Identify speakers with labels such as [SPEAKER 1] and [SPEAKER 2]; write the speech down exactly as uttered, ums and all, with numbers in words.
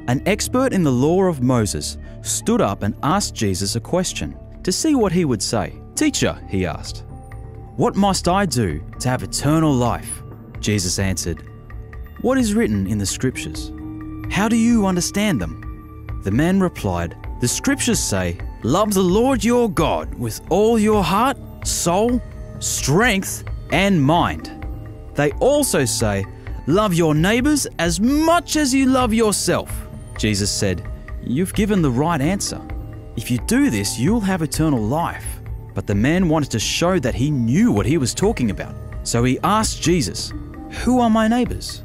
[SPEAKER 1] An expert in the law of Moses stood up and asked Jesus a question to see what he would say. "Teacher," he asked, "what must I do to have eternal life?" Jesus answered, "What is written in the scriptures? How do you understand them?" The man replied, "The scriptures say, 'Love the Lord your God with all your heart, soul, strength, and mind.' They also say, 'Love your neighbors as much as you love yourself.'" Jesus said, "You've given the right answer. If you do this, you'll have eternal life." But the man wanted to show that he knew what he was talking about. So he asked Jesus, "Who are my neighbors?"